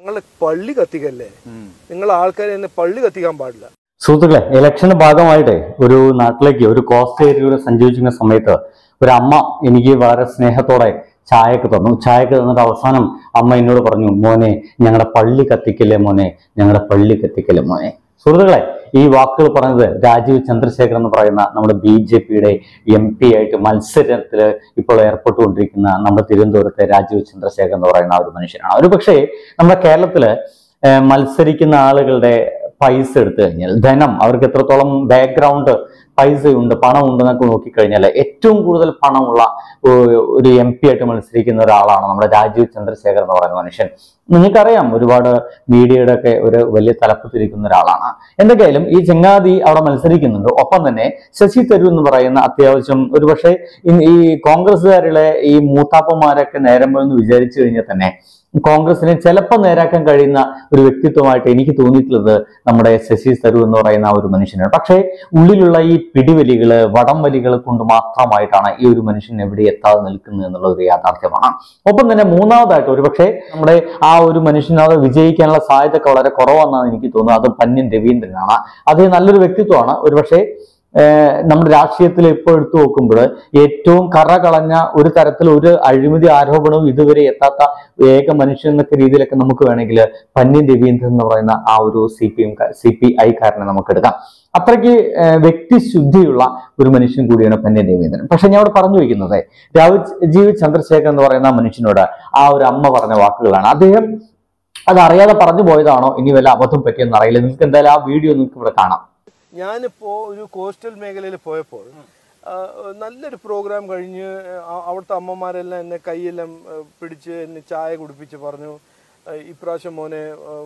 ഞങ്ങളെ പള്ളി കത്തിക്കല്ലേ, നിങ്ങൾ ആൾക്കാരെ എന്നെ പള്ളി കത്തിക്കാൻ പാടില്ല. സുഹൃത്തുക്കളെ, ഇലക്ഷന്റെ ഭാഗമായിട്ട് ഒരു നാട്ടിലേക്ക് ഒരു കോസ്റ്റ് ഏരിയയിലൂടെ സഞ്ചരിക്കുന്ന സമയത്ത് ഒരു അമ്മ എനിക്ക് വളരെ സ്നേഹത്തോടെ ചായക്ക് തന്നു. ചായക്ക് തന്നിട്ട് അവസാനം അമ്മ എന്നോട് പറഞ്ഞു, മോനെ ഞങ്ങളുടെ പള്ളി കത്തിക്കല്ലേ മോനെ, ഞങ്ങളുടെ പള്ളി കത്തിക്കല്ലേ മോനെ. സുഹൃത്തുക്കളെ, ഈ വാക്കുകൾ പറഞ്ഞത് രാജീവ് ചന്ദ്രശേഖർ എന്ന് പറയുന്ന നമ്മുടെ BJPയുടെ MP ആയിട്ട് മത്സരത്തിൽ ഇപ്പോൾ ഏർപ്പെട്ടുകൊണ്ടിരിക്കുന്ന നമ്മുടെ തിരുവനന്തപുരത്തെ രാജീവ് ചന്ദ്രശേഖർ എന്ന് പറയുന്ന ഒരു മനുഷ്യനാണ്. ഒരു പക്ഷേ നമ്മുടെ കേരളത്തില് മത്സരിക്കുന്ന ആളുകളുടെ പൈസ എടുത്തു കഴിഞ്ഞാൽ, ധനം, അവർക്ക് എത്രത്തോളം ബാക്ക്ഗ്രൗണ്ട് പൈസയുണ്ട്, പണമുണ്ട് എന്നൊക്കെ നോക്കിക്കഴിഞ്ഞാൽ ഏറ്റവും കൂടുതൽ പണമുള്ള ഒരു MP ആയിട്ട് മത്സരിക്കുന്ന ഒരാളാണ് നമ്മുടെ രാജീവ് ചന്ദ്രശേഖർ എന്ന് പറയുന്ന മനുഷ്യൻ. നിങ്ങൾക്കറിയാം, ഒരുപാട് മീഡിയയുടെ ഒക്കെ ഒരു വലിയ തലപ്പത്തിരിക്കുന്ന ഒരാളാണ്. എന്തൊക്കെയായാലും ഈ ചങ്ങാതി അവിടെ മത്സരിക്കുന്നുണ്ട്. ഒപ്പം തന്നെ ശശി തരൂർ എന്ന് പറയുന്ന അത്യാവശ്യം ഒരുപക്ഷെ ഈ കോൺഗ്രസ്സുകാരുടെ ഈ മൂത്താപ്പന്മാരൊക്കെ നേരമെന്ന് വിചാരിച്ചു കഴിഞ്ഞാൽ തന്നെ കോൺഗ്രസിനെ ചിലപ്പോൾ നേരാക്കാൻ കഴിയുന്ന ഒരു വ്യക്തിത്വമായിട്ട് എനിക്ക് തോന്നിയിട്ടുള്ളത് നമ്മുടെ ശശി തരൂർ എന്ന് പറയുന്ന ഒരു മനുഷ്യനാണ്. പക്ഷേ ഉള്ളിലുള്ള ഈ പിടിവലികള്, വടംവലികൾ കൊണ്ട് മാത്രമായിട്ടാണ് ഈ ഒരു മനുഷ്യൻ എവിടെ എത്താതെ നിൽക്കുന്നത് എന്നുള്ള ഒരു യാഥാർത്ഥ്യമാണ്. ഒപ്പം തന്നെ മൂന്നാമതായിട്ട് ഒരുപക്ഷെ നമ്മുടെ ആ ഒരു മനുഷ്യനത് വിജയിക്കാനുള്ള സാധ്യത വളരെ കുറവാണെന്നാണ് എനിക്ക് തോന്നുന്നത്. അത് പന്ന്യൻ രവീന്ദ്രനാണ്. അദ്ദേഹം നല്ലൊരു വ്യക്തിത്വമാണ്. ഒരുപക്ഷെ നമ്മുടെ രാഷ്ട്രീയത്തിൽ ഇപ്പോൾ എടുത്തു നോക്കുമ്പോൾ ഏറ്റവും കറ കളഞ്ഞ ഒരു തരത്തിൽ ഒരു അഴിമതി ആരോപണവും ഇതുവരെ എത്താത്ത ഏക മനുഷ്യൻ എന്നൊക്കെ രീതിയിലൊക്കെ നമുക്ക് വേണമെങ്കിൽ പന്ന്യൻ രവീന്ദ്രൻ എന്ന് പറയുന്ന ആ ഒരു CPI കാരനെ നമുക്ക് എടുക്കാം. അത്രയ്ക്ക് വ്യക്തിശുദ്ധിയുള്ള ഒരു മനുഷ്യൻ കൂടിയാണ് പന്ന്യൻ രവീന്ദ്രൻ. പക്ഷെ ഞാൻ അവിടെ പറഞ്ഞു വയ്ക്കുന്നത് രാജീവ് ചന്ദ്രശേഖർ എന്ന് പറയുന്ന മനുഷ്യനോട് ആ ഒരു അമ്മ പറഞ്ഞ വാക്കുകളാണ്. അദ്ദേഹം അത് അറിയാതെ പറഞ്ഞു പോയതാണോ ഇനി വല്ല അബദ്ധം പറ്റിയെന്ന് അറിയില്ല. നിങ്ങൾക്ക് എന്തായാലും ആ വീഡിയോ നിങ്ങൾക്ക് ഇവിടെ കാണാം. ഞാനിപ്പോൾ ഒരു കോസ്റ്റൽ മേഖലയിൽ പോയപ്പോൾ നല്ലൊരു പ്രോഗ്രാം കഴിഞ്ഞ് അവിടുത്തെ അമ്മമാരെല്ലാം എന്നെ കൈയെല്ലാം പിടിച്ച് എന്നെ ചായ കുടിപ്പിച്ച് പറഞ്ഞു, ഇപ്രാവശ്യം മോനെ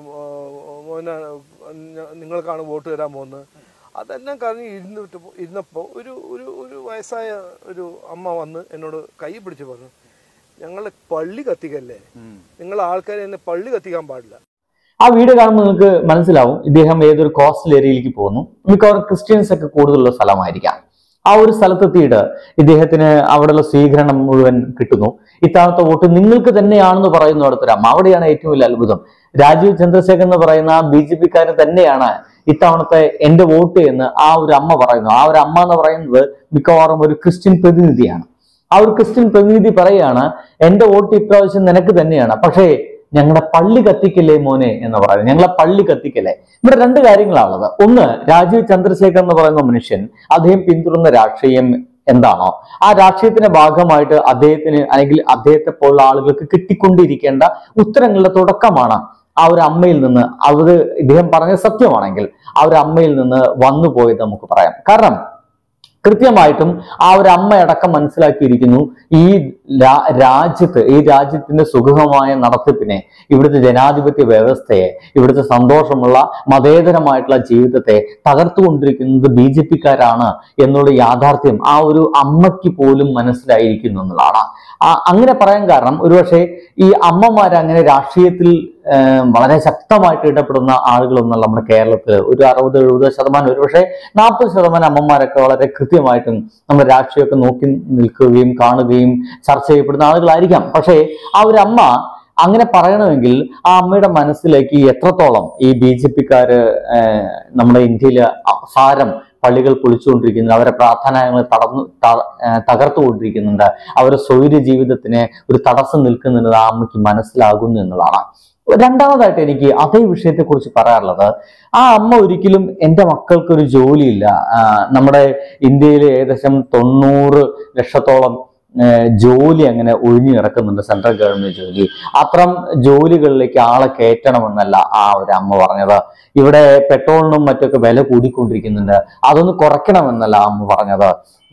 നിങ്ങൾക്കാണ് വോട്ട് തരാൻ പോകുന്നത്. അതെല്ലാം കഴിഞ്ഞ് ഇരുന്നപ്പോൾ ഒരു വയസ്സായ ഒരു അമ്മ വന്ന് എന്നോട് കൈ പിടിച്ച് പറഞ്ഞു, ഞങ്ങളെ പള്ളി കത്തിക്കല്ലേ, നിങ്ങൾ ആൾക്കാരെ എന്നെ പള്ളി കത്തിക്കാൻ പാടില്ല. ആ വീഡിയോ കാണുമ്പോൾ നിങ്ങൾക്ക് മനസ്സിലാവും ഇദ്ദേഹം ഏതൊരു കോസ്റ്റൽ ഏരിയയിലേക്ക് പോകുന്നു. മിക്കവാറും ക്രിസ്ത്യൻസ് ഒക്കെ കൂടുതലുള്ള സ്ഥലമായിരിക്കാം. ആ ഒരു സ്ഥലത്തെത്തിയിട്ട് ഇദ്ദേഹത്തിന് അവിടെയുള്ള സ്വീകരണം മുഴുവൻ കിട്ടുന്നു. ഇത്തവണത്തെ വോട്ട് നിങ്ങൾക്ക് തന്നെയാണെന്ന് പറയുന്നു അടുത്തൊരു അമ്മ. അവിടെയാണ് ഏറ്റവും വലിയ അത്ഭുതം. രാജീവ് ചന്ദ്രശേഖർ എന്ന് പറയുന്ന BJPക്കാരൻ തന്നെയാണ് ഇത്തവണത്തെ എന്റെ വോട്ട് എന്ന് ആ ഒരു അമ്മ പറയുന്നു. ആ ഒരു അമ്മ എന്ന് പറയുന്നത് മിക്കവാറും ഒരു ക്രിസ്ത്യൻ പ്രതിനിധിയാണ്. ആ ഒരു ക്രിസ്ത്യൻ പ്രതിനിധി പറയാണ്, എന്റെ വോട്ട് ഇപ്രാവശ്യം നിനക്ക് തന്നെയാണ്, പക്ഷേ ഞങ്ങളുടെ പള്ളി കത്തിക്കല്ലേ മോനെ എന്ന് പറയുന്നത്. ഞങ്ങളെ പള്ളി കത്തിക്കല്ലേ. ഇവിടെ രണ്ട് കാര്യങ്ങളാണുള്ളത്. ഒന്ന്, രാജീവ് ചന്ദ്രശേഖർ എന്ന് പറയുന്ന മനുഷ്യൻ അദ്ദേഹം പിന്തുടരുന്ന രാഷ്ട്രീയം എന്താണോ ആ രാഷ്ട്രീയത്തിന്റെ ഭാഗമായിട്ട് അദ്ദേഹത്തിന് അല്ലെങ്കിൽ അദ്ദേഹത്തെ പോലുള്ള ആളുകൾക്ക് കിട്ടിക്കൊണ്ടിരിക്കേണ്ട ഉത്തരങ്ങളുടെ തുടക്കമാണ് ആ ഒരു അമ്മയിൽ നിന്ന്. അത് ഇദ്ദേഹം പറഞ്ഞ സത്യമാണെങ്കിൽ ആ ഒരു അമ്മയിൽ നിന്ന് വന്നു പോയത് നമുക്ക് പറയാം. കാരണം കൃത്യമായിട്ടും ആ ഒരു അമ്മയടക്കം മനസ്സിലാക്കിയിരിക്കുന്നു ഈ രാജ്യത്തിന്റെ സുഗമമായ നടത്തിപ്പിനെ, ഇവിടുത്തെ ജനാധിപത്യ വ്യവസ്ഥയെ, ഇവിടുത്തെ സന്തോഷമുള്ള മതേതരമായിട്ടുള്ള ജീവിതത്തെ തകർത്തുകൊണ്ടിരിക്കുന്നത് BJPക്കാരാണ് എന്നുള്ള യാഥാർത്ഥ്യം ആ ഒരു അമ്മയ്ക്ക് പോലും മനസ്സിലായിരിക്കുന്നു എന്നുള്ളതാണ്. അങ്ങനെ പറയാൻ കാരണം ഒരുപക്ഷെ ഈ അമ്മമാർ അങ്ങനെ രാഷ്ട്രീയത്തിൽ വളരെ ശക്തമായിട്ട് ഇടപെടുന്ന ആളുകളൊന്നും നമ്മുടെ കേരളത്തിൽ ഒരു 60-70%, ഒരുപക്ഷെ 40% അമ്മമാരൊക്കെ വളരെ കൃത്യമായിട്ടും നമ്മുടെ രാഷ്ട്രീയമൊക്കെ നോക്കി നിൽക്കുകയും കാണുകയും ചർച്ച ചെയ്യപ്പെടുന്ന ആളുകളായിരിക്കാം. പക്ഷേ ആ ഒരു അമ്മ അങ്ങനെ പറയണമെങ്കിൽ ആ അമ്മയുടെ മനസ്സിലേക്ക് എത്രത്തോളം ഈ BJPക്കാര് നമ്മുടെ ഇന്ത്യയിലെ സാരം പള്ളികൾ പൊളിച്ചുകൊണ്ടിരിക്കുന്നുണ്ട്, അവരെ പ്രാർത്ഥനാലയങ്ങൾ തകർത്തുകൊണ്ടിരിക്കുന്നുണ്ട്, അവരുടെ സ്വൈര്യ ജീവിതത്തിന് ഒരു തടസ്സം നിൽക്കുന്നുണ്ട് ആ അമ്മയ്ക്ക് മനസ്സിലാകുന്നു എന്നുള്ളതാണ്. രണ്ടാമതായിട്ട് എനിക്ക് അതേ വിഷയത്തെ കുറിച്ച് പറയാറുള്ളത്, ആ അമ്മ ഒരിക്കലും എൻ്റെ മക്കൾക്കൊരു ജോലിയില്ല, നമ്മുടെ ഇന്ത്യയിൽ ഏകദേശം 90 ലക്ഷത്തോളം ജോലി അങ്ങനെ ഒഴിഞ്ഞു കിടക്കുന്നുണ്ട്, സെൻട്രൽ ഗവൺമെന്റ് ജോലി, അത്തരം ജോലികളിലേക്ക് ആളെ കയറ്റണമെന്നല്ല ആ ഒരു അമ്മ പറഞ്ഞത്. ഇവിടെ പെട്രോളിനും മറ്റൊക്കെ വില കൂടിക്കൊണ്ടിരിക്കുന്നുണ്ട്, അതൊന്ന് കുറയ്ക്കണമെന്നല്ല അമ്മ പറഞ്ഞത്.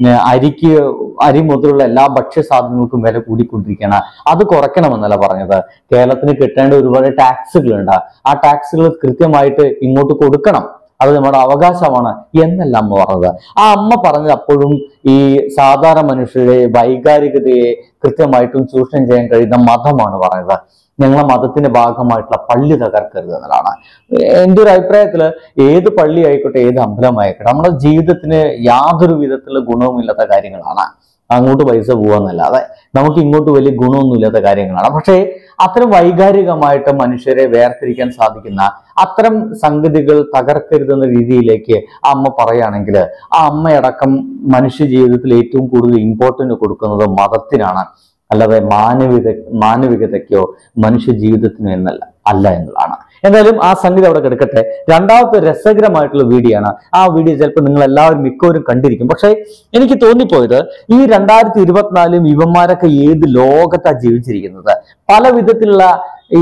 അരി മുതലുള്ള എല്ലാ ഭക്ഷ്യസാധനങ്ങൾക്കും വില കൂടിക്കൊണ്ടിരിക്കുകയാണ്, അത് കുറയ്ക്കണമെന്നല്ല പറഞ്ഞത്. കേരളത്തിന് കിട്ടേണ്ട ഒരുപാട് ടാക്സുകളുണ്ട്, ആ ടാക്സുകൾ കൃത്യമായിട്ട് ഇങ്ങോട്ട് കൊടുക്കണം, അത് നമ്മുടെ അവകാശമാണ് എന്നല്ല അമ്മ പറഞ്ഞത്. ആ അമ്മ പറഞ്ഞത് അപ്പോഴും ഈ സാധാരണ മനുഷ്യരുടെ വൈകാരികതയെ കൃത്യമായിട്ടും ചൂഷണം ചെയ്യാൻ കഴിയുന്ന മതമാണ് പറഞ്ഞത്. ഞങ്ങളെ മതത്തിന്റെ ഭാഗമായിട്ടുള്ള പള്ളി തകർക്കരുത് എന്നതാണ്. എൻ്റെ ഒരു അഭിപ്രായത്തില് ഏത് പള്ളി ആയിക്കോട്ടെ, ഏത് അമ്പലമായിക്കോട്ടെ, നമ്മുടെ ജീവിതത്തിന് യാതൊരു വിധത്തിലുള്ള ഗുണവുമില്ലാത്ത കാര്യങ്ങളാണ്. അങ്ങോട്ട് പൈസ പോവാന്നല്ലാതെ നമുക്ക് ഇങ്ങോട്ട് വലിയ ഗുണമൊന്നുമില്ലാത്ത കാര്യങ്ങളാണ്. പക്ഷേ അത്തരം വൈകാരികമായിട്ട് മനുഷ്യരെ വേർതിരിക്കാൻ സാധിക്കുന്ന അത്തരം സംഗതികൾ തകർക്കരുതെന്ന രീതിയിലേക്ക് ആ അമ്മ പറയുകയാണെങ്കിൽ ആ അമ്മയടക്കം മനുഷ്യ ജീവിതത്തിൽ ഏറ്റവും കൂടുതൽ ഇമ്പോർട്ടന്റ് കൊടുക്കുന്നത് മതത്തിനാണ്, അല്ലാതെ മാനവികതയ്ക്കോ മനുഷ്യ ജീവിതത്തിനോ അല്ല എന്നുള്ളതാണ്. എന്തായാലും ആ സംഗതി അവിടെ കിടക്കട്ടെ. രണ്ടാമത്തെ രസകരമായിട്ടുള്ള വീഡിയോ ആണ്. ആ വീഡിയോ ചിലപ്പോൾ നിങ്ങൾ എല്ലാവരും മിക്കവരും കണ്ടിരിക്കും. പക്ഷെ എനിക്ക് തോന്നിപ്പോയത് ഈ 2024 ഇവന്മാരൊക്കെ ഏത് ലോകത്താണ് ജീവിച്ചിരിക്കുന്നത്. പല വിധത്തിലുള്ള ഈ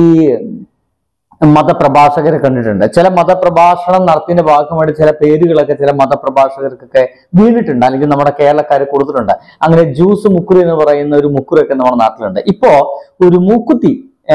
മതപ്രഭാഷകരെ കണ്ടിട്ടുണ്ട്. ചില മതപ്രഭാഷണം നടത്തിയതിന്റെ ഭാഗമായിട്ട് ചില പേരുകളൊക്കെ ചില മതപ്രഭാഷകർക്കൊക്കെ വീണിട്ടുണ്ട്, അല്ലെങ്കിൽ നമ്മുടെ കേരളക്കാർ കൊടുത്തിട്ടുണ്ട്. അങ്ങനെ ജ്യൂസ് മുക്കുറി എന്ന് പറയുന്ന ഒരു മുക്കുറൊക്കെ നമ്മുടെ നാട്ടിലുണ്ട്. ഇപ്പോ ഒരു മൂക്കുത്തി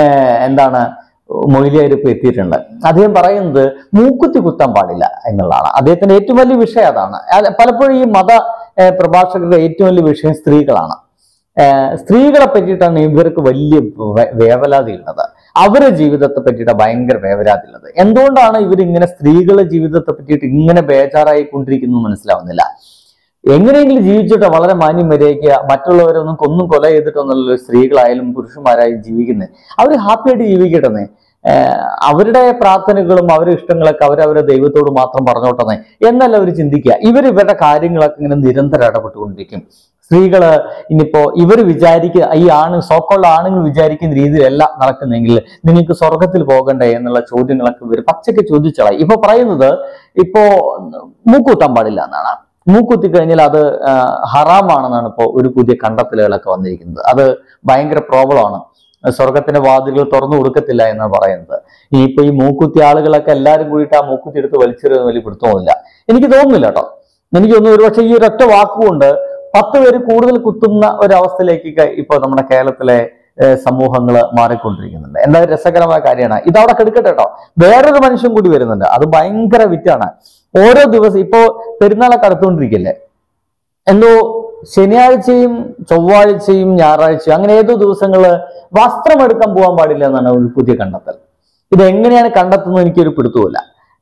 മൊയ്ലിയാർ ഇപ്പൊ എത്തിയിട്ടുണ്ട്. അദ്ദേഹം പറയുന്നത് മൂക്കുത്തി കുത്താൻ പാടില്ല എന്നുള്ളതാണ്. അദ്ദേഹത്തിന്റെ ഏറ്റവും വലിയ വിഷയം അതാണ്. പലപ്പോഴും ഈ മത പ്രഭാഷകരുടെ ഏറ്റവും വലിയ വിഷയം സ്ത്രീകളാണ്. സ്ത്രീകളെ പറ്റിയിട്ടാണ് ഇവർക്ക് വലിയ വേവലാതി ഉള്ളത്. അവരുടെ ജീവിതത്തെ പറ്റിയിട്ട് ഭയങ്കര വേവലാതി ഉള്ളത്. എന്തുകൊണ്ടാണ് ഇവരിങ്ങനെ സ്ത്രീകളുടെ ജീവിതത്തെ പറ്റിയിട്ട് ഇങ്ങനെ ബേജാറായി കൊണ്ടിരിക്കുന്നു മനസ്സിലാവുന്നില്ല. എങ്ങനെയെങ്കിലും ജീവിച്ചിട്ട് വളരെ മാന്യം മര്യാദയ്ക്ക് മറ്റുള്ളവരൊന്നും കൊന്നും കൊല ചെയ്തിട്ടൊന്നുമല്ലോ സ്ത്രീകളായാലും പുരുഷന്മാരായാലും ജീവിക്കുന്നത്. അവർ ഹാപ്പിയായിട്ട് ജീവിക്കട്ടെ. അവരുടെ പ്രാർത്ഥനകളും അവരുടെ ഇഷ്ടങ്ങളൊക്കെ അവരവരുടെ ദൈവത്തോട് മാത്രം പറഞ്ഞോട്ടെ എന്നല്ല അവർ ചിന്തിക്കുക. ഇവരുടെ കാര്യങ്ങളൊക്കെ ഇങ്ങനെ നിരന്തരം ഇടപെട്ടുകൊണ്ടിരിക്കും. സ്ത്രീകള് ഇനിയിപ്പോ ഇവർ വിചാരിക്കുക, ഈ സോക്കോള്ള ആണുങ്ങൾ വിചാരിക്കുന്ന രീതിയിലല്ല നടക്കുന്നെങ്കിൽ നിങ്ങൾക്ക് സ്വർഗത്തിൽ പോകണ്ടേ എന്നുള്ള ചോദ്യങ്ങളൊക്കെ ഇവർ പച്ചയ്ക്ക് ചോദിച്ചോളാം. ഇപ്പൊ പറയുന്നത് ഇപ്പോ മൂക്കുത്താൻ പാടില്ല എന്നാണ്. മൂക്കുത്തി കഴിഞ്ഞാൽ അത് ഹറാമാണെന്നാണ് ഇപ്പോൾ ഒരു പുതിയ കണ്ടെത്തലുകളൊക്കെ വന്നിരിക്കുന്നത്. അത് ഭയങ്കര പ്രോബ്ലമാണ്. സ്വർഗത്തിന്റെ വാതിലുകൾ തുറന്നു കൊടുക്കത്തില്ല എന്നാണ് പറയുന്നത്. ഇനിയിപ്പോ ഈ മൂക്കുത്തി ആളുകളൊക്കെ എല്ലാവരും കൂടിയിട്ട് ആ മൂക്കുത്തി എടുത്ത് വലിച്ചെറിയുന്ന വലിയ പിടുത്തമൊന്നുമില്ല, എനിക്ക് തോന്നുന്നില്ല കേട്ടോ. എനിക്ക് തോന്നുന്നു ഒരുപക്ഷെ ഈ ഒരൊറ്റ വാക്കുകൊണ്ട് 10 പേര് കൂടുതൽ കുത്തുന്ന ഒരവസ്ഥയിലേക്ക് ഇപ്പൊ നമ്മുടെ കേരളത്തിലെ സമൂഹങ്ങൾ മാറിക്കൊണ്ടിരിക്കുന്നുണ്ട്. എന്തായാലും രസകരമായ കാര്യമാണ്. ഇതവിടെ കെടുക്കട്ടെ കേട്ടോ. വേറൊരു മനുഷ്യൻ കൂടി വരുന്നുണ്ട്. അത് ഭയങ്കര വിറ്റാണ്. ഓരോ ദിവസം ഇപ്പോ പെരുന്നാളൊക്കെ അടുത്തുകൊണ്ടിരിക്കല്ലേ, എന്തോ ശനിയാഴ്ചയും ചൊവ്വാഴ്ചയും ഞായറാഴ്ചയും അങ്ങനെ ഏതോ ദിവസങ്ങള് വസ്ത്രം എടുക്കാൻ പോകാൻ പാടില്ല എന്നാണ് ഒരു പുതിയ കണ്ടെത്തൽ. ഇതെങ്ങനെയാണ് കണ്ടെത്തുന്നത് എനിക്കൊരു പിടുത്തമില്ല.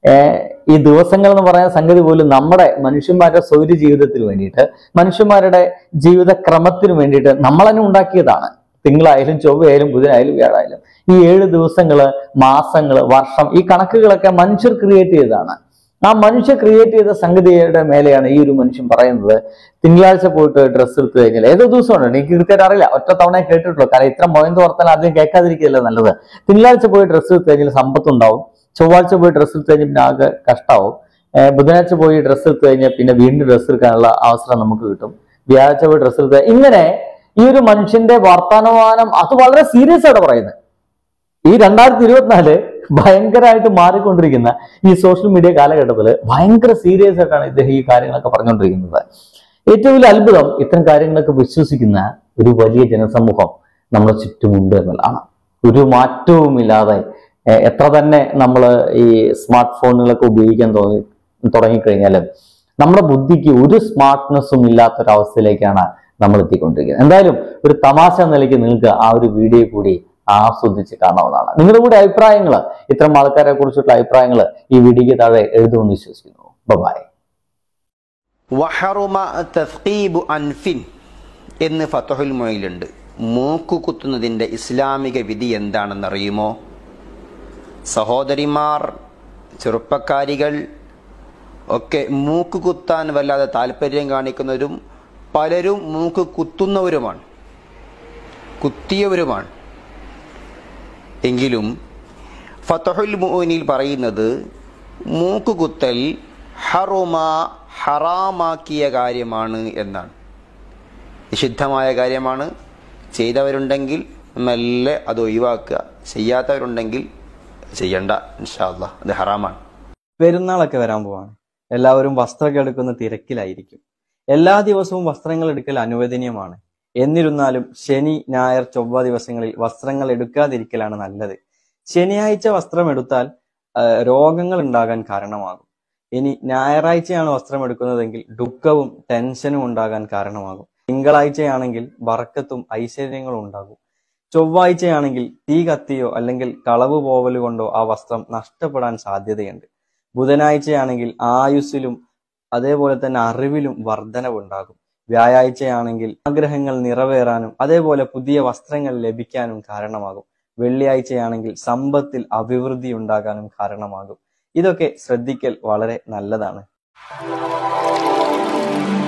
ഈ ദിവസങ്ങൾ എന്ന് പറയുന്ന സംഗതി പോലും നമ്മുടെ മനുഷ്യന്മാരുടെ സൗര ജീവിതത്തിന് വേണ്ടിയിട്ട്, മനുഷ്യന്മാരുടെ ജീവിത ക്രമത്തിന് വേണ്ടിയിട്ട് നമ്മൾ തന്നെ ഉണ്ടാക്കിയതാണ്. തിങ്കളായാലും ചൊവ്വയായാലും ബുധനായാലും വ്യാഴായാലും ഈ 7 ദിവസങ്ങള്, മാസങ്ങള്, വർഷം, ഈ കണക്കുകളൊക്കെ മനുഷ്യർ ക്രിയേറ്റ് ചെയ്തതാണ്. ആ മനുഷ്യ ക്രിയേറ്റ് ചെയ്ത സംഗതിയുടെ മേലെയാണ് ഈ ഒരു മനുഷ്യൻ പറയുന്നത് തിങ്കളാഴ്ച പോയിട്ട് ഡ്രസ്സ് എടുത്തു കഴിഞ്ഞാൽ ഏതോ ദിവസമുണ്ട്, എനിക്ക് കൃത്യമായിട്ട് അറിയില്ല, ഒറ്റ തവണ കേട്ടിട്ടുള്ളൂ. കാരണം ഇത്ര മൊയന്ത് വർത്താൻ ആദ്യം കേൾക്കാതിരിക്കുകയല്ല നല്ലത്. തിങ്കളാഴ്ച പോയി ഡ്രസ്സ് എടുത്തു കഴിഞ്ഞാൽ സമ്പത്തുണ്ടാവും, ചൊവ്വാഴ്ച പോയി ഡ്രസ്സ് എടുത്തു കഴിഞ്ഞാൽ പിന്നെ ആകെ കഷ്ടാവും, ബുധനാഴ്ച പോയി ഡ്രസ്സ് എടുത്തു കഴിഞ്ഞാൽ പിന്നെ വീണ്ടും ഡ്രസ്സ് എടുക്കാനുള്ള അവസരം നമുക്ക് കിട്ടും, വ്യാഴാഴ്ച പോയി ഡ്രസ്സ് എടുത്ത് ഇങ്ങനെ ഈ ഒരു മനുഷ്യന്റെ വർത്തമാനം അത് വളരെ സീരിയസ് ആയിട്ട് പറയുന്നത്. ഈ 2024 ഭയങ്കരമായിട്ട് മാറിക്കൊണ്ടിരിക്കുന്ന ഈ സോഷ്യൽ മീഡിയ കാലഘട്ടത്തിൽ ഭയങ്കര സീരിയസ് ആയിട്ടാണ് ഇദ്ദേഹം ഈ കാര്യങ്ങളൊക്കെ പറഞ്ഞുകൊണ്ടിരിക്കുന്നത്. ഏറ്റവും വലിയ അത്ഭുതം ഇത്തരം കാര്യങ്ങളൊക്കെ വിശ്വസിക്കുന്ന ഒരു വലിയ ജനസമൂഹം നമ്മുടെ ചുറ്റുമുണ്ട് എന്നുള്ളതാണ്. ഒരു മാറ്റവുമില്ലാതെ എത്ര തന്നെ നമ്മൾ ഈ സ്മാർട്ട് ഫോണുകളൊക്കെ ഉപയോഗിക്കാൻ തുടങ്ങിക്കഴിഞ്ഞാലും നമ്മുടെ ബുദ്ധിക്ക് ഒരു സ്മാർട്ട്നെസ്സും ഇല്ലാത്തൊരവസ്ഥയിലേക്കാണ് നമ്മൾ എത്തിക്കൊണ്ടിരിക്കുന്നത്. എന്തായാലും ഒരു തമാശ നിലയ്ക്ക് നിങ്ങൾക്ക് ആ ഒരു വീഡിയോ കൂടി ആസ്വദിച്ച് കാണാവുന്നതാണ്. നിങ്ങളുടെ കൂടെ അഭിപ്രായങ്ങൾ, ഇത്തരം ആൾക്കാരെ കുറിച്ചിട്ടുള്ള അഭിപ്രായങ്ങൾ ഈ വീഡിയോയ്ക്ക് താഴെ എഴുതുമെന്ന് വിശ്വസിക്കുന്നു. ബൈ. വഹറുമ തസ്ഖീബു അൻഫിൻ എന്ന് ഫത്ഹുൽ മുഈനിലുണ്ട്. മൂക്ക് കുത്തുന്നതിന്റെ ഇസ്ലാമിക വിധി എന്താണെന്നറിയുമോ? സഹോദരിമാർ, ചെറുപ്പക്കാരികൾ ഒക്കെ മൂക്ക് കുത്താൻ വല്ലാതെ താല്പര്യം കാണിക്കുന്നവരും പലരും മൂക്ക് കുത്തുന്നവരുമാണ്, കുത്തിയവരുമാണ്. എങ്കിലും ഫത്ഹുൽ മുഈനിൽ പറയുന്നത് മൂക്ക് കുത്തൽ ഹറാമാക്കിയ കാര്യമാണ് എന്നാണ്. നിഷിദ്ധമായ കാര്യമാണ്. ചെയ്തവരുണ്ടെങ്കിൽ മെല്ലെ അത് ഒഴിവാക്കുക, ചെയ്യാത്തവരുണ്ടെങ്കിൽ ചെയ്യണ്ട. ഇൻഷാ അല്ലാഹ് അത് ഹറാമാണ്. പെരുന്നാളൊക്കെ വരാൻ പോവാണ്. എല്ലാവരും വസ്ത്രമൊക്കെ എടുക്കുന്ന തിരക്കിലായിരിക്കും. എല്ലാ ദിവസവും വസ്ത്രങ്ങൾ എടുക്കൽ അനുവദനീയമാണ്. എന്നിരുന്നാലും ശനി, ഞായർ, ചൊവ്വ ദിവസങ്ങളിൽ വസ്ത്രങ്ങൾ എടുക്കാതിരിക്കലാണ് നല്ലത്. ശനിയാഴ്ച വസ്ത്രം എടുത്താൽ രോഗങ്ങൾ ഉണ്ടാകാൻ കാരണമാകും. ഇനി ഞായറാഴ്ചയാണ് വസ്ത്രം എടുക്കുന്നതെങ്കിൽ ദുഃഖവും ടെൻഷനും ഉണ്ടാകാൻ കാരണമാകും. തിങ്കളാഴ്ചയാണെങ്കിൽ ബർക്കത്തും ഐശ്വര്യങ്ങളും ഉണ്ടാകും. ചൊവ്വാഴ്ചയാണെങ്കിൽ തീ കത്തിയോ അല്ലെങ്കിൽ കളവ് പോവല് കൊണ്ടോ ആ വസ്ത്രം നഷ്ടപ്പെടാൻ സാധ്യതയുണ്ട്. ബുധനാഴ്ചയാണെങ്കിൽ ആയുസ്സിലും അതേപോലെ തന്നെ അറിവിലും വർധനവുണ്ടാകും. വ്യാഴാഴ്ചയാണെങ്കിൽ ആഗ്രഹങ്ങൾ നിറവേറാനും അതേപോലെ പുതിയ വസ്ത്രങ്ങൾ ലഭിക്കാനും കാരണമാകും. വെള്ളിയാഴ്ചയാണെങ്കിൽ സമ്പത്തിൽ അഭിവൃദ്ധി ഉണ്ടാകാനും കാരണമാകും. ഇതൊക്കെ ശ്രദ്ധിക്കൽ വളരെ നല്ലതാണ്.